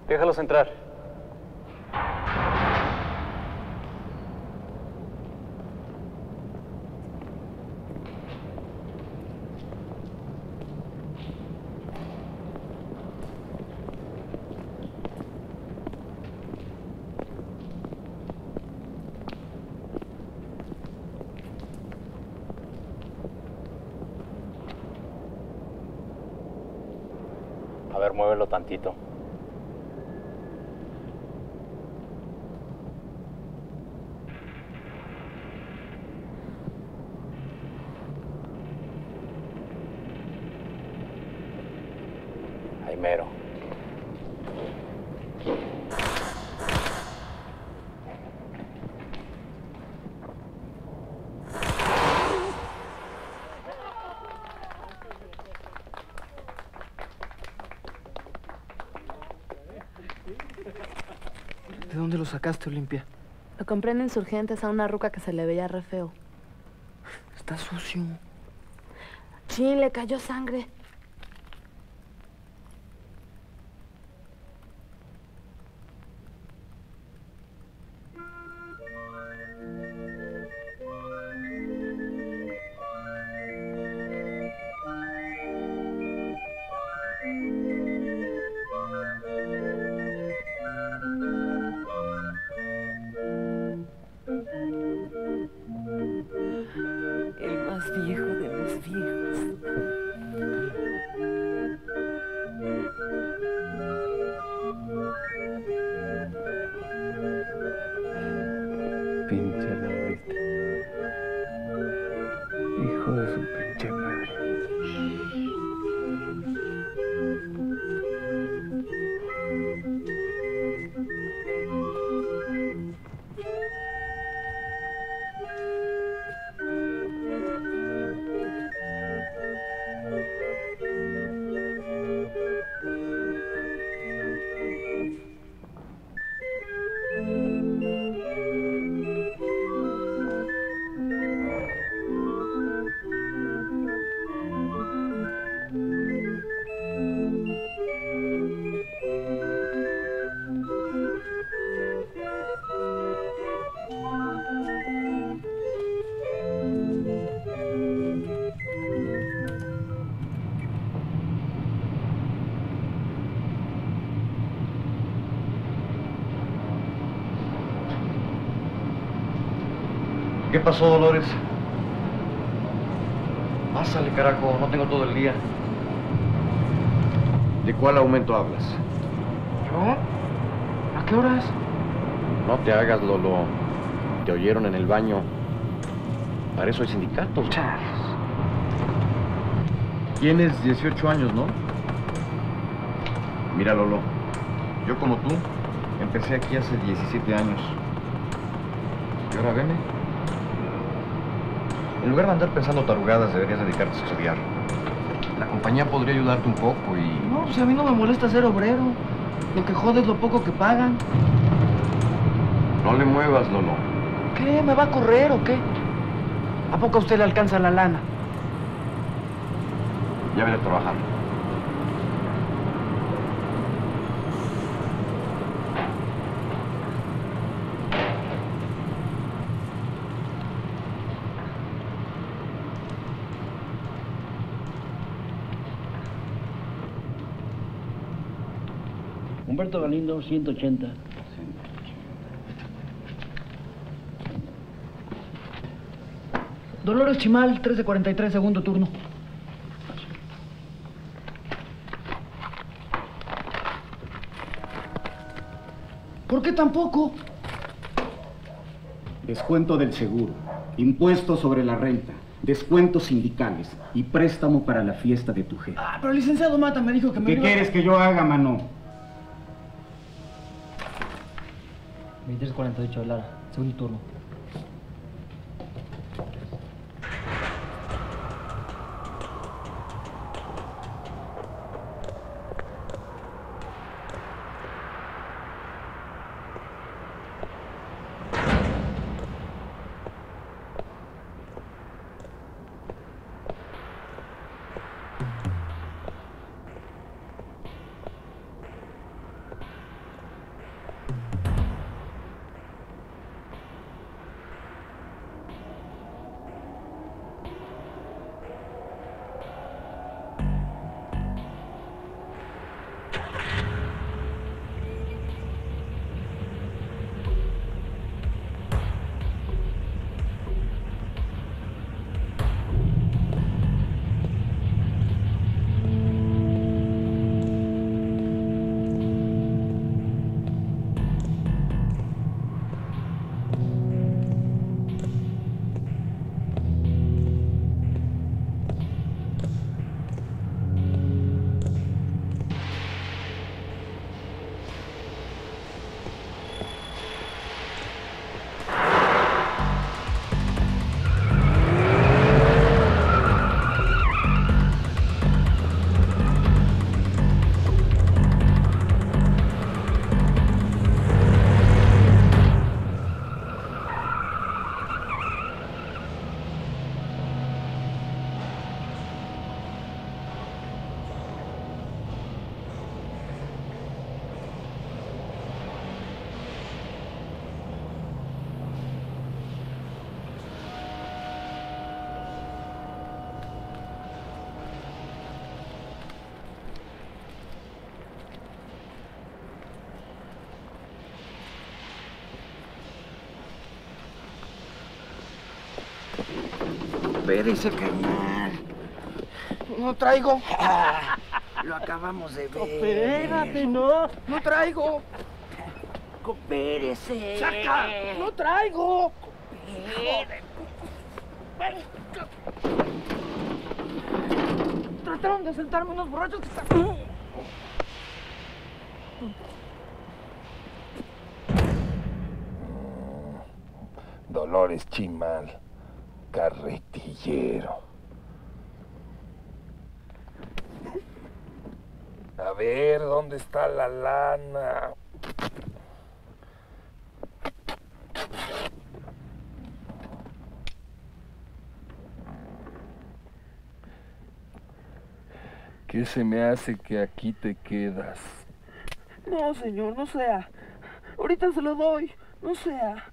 Déjalos entrar. A ver, muévelo tantito. Ahí mero. ¿De dónde lo sacaste, Olimpia? Lo compré en Insurgentes a una ruca que se le veía re feo. Está sucio. Sí, le cayó sangre. El más viejo de los viejos. Pinche Laurita. Hijo de su pinche madre. ¿Qué pasó, Dolores? Pásale, carajo, no tengo todo el día. ¿De cuál aumento hablas? ¿Yo? ¿A qué horas? No te hagas, Lolo. Te oyeron en el baño. Para eso hay sindicatos. Chales. Tienes 18 años, ¿no? Mira, Lolo, yo como tú empecé aquí hace 17 años. Y ahora veme. En lugar de andar pensando tarugadas, deberías dedicarte a estudiar. La compañía podría ayudarte un poco y... No, pues a mí no me molesta ser obrero. Lo que jode es lo poco que pagan. No le muevas, Lolo. ¿Qué? ¿Me va a correr o qué? ¿A poco a usted le alcanza la lana? Ya vete a trabajar. Humberto Galindo, 180. Dolores Chimal, 3 de 43, segundo turno. ¿Por qué tampoco? Descuento del seguro, impuesto sobre la renta, descuentos sindicales y préstamo para la fiesta de tu jefe. Ah, pero el licenciado Mata me dijo que me ¿Qué iba... quieres que yo haga, mano? 23:48 de Lara, segundo turno. Coopérese, carnal. No traigo. Lo acabamos de ver. Espérate, no. No traigo. Coopérese. ¡Saca! ¡No traigo! Trataron de sentarme unos borrachos que están... Dolores Chimal, carretillero. A ver, ¿dónde está la lana? ¿Qué se me hace que aquí te quedas? No, señor, no sea. Ahorita se lo doy. No sea.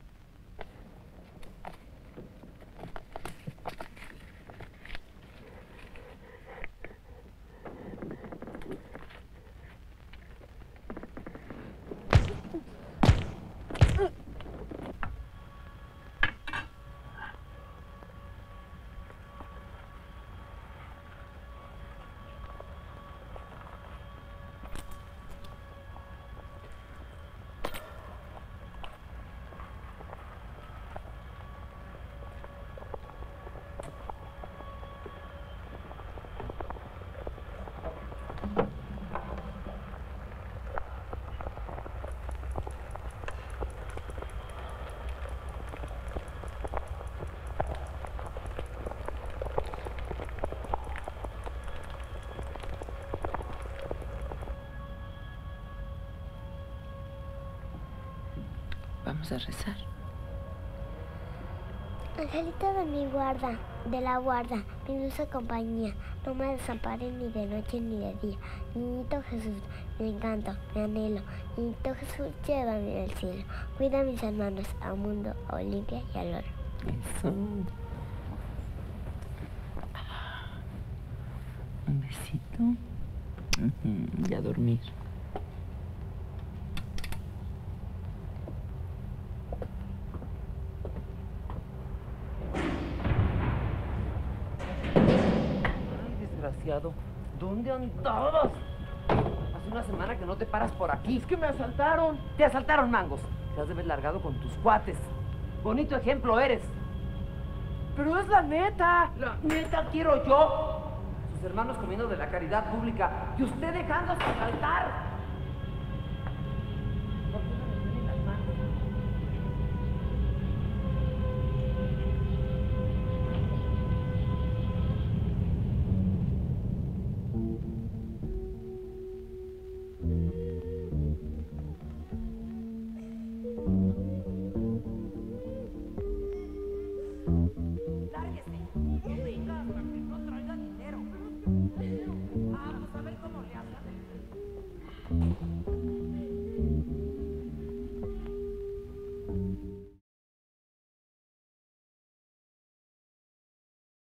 Vamos a rezar. Angelito de mi guarda, de la guarda, mi dulce compañía, no me desampares ni de noche ni de día. Niñito Jesús, mi encanto, mi anhelo. Niñito Jesús, llévame al cielo. Cuida a mis hermanos, al mundo, a Olimpia y al oro. Eso. Un besito. Y a dormir. ¿Dónde andabas? Hace una semana que no te paras por aquí. Es que me asaltaron. Te asaltaron, mangos. Te has de haber largado con tus cuates. Bonito ejemplo eres. Pero es la neta. La neta quiero yo. Sus hermanos comiendo de la caridad pública y usted dejándose asaltar. ¿Por qué no me tienen las manos? A ver cómo le hacen.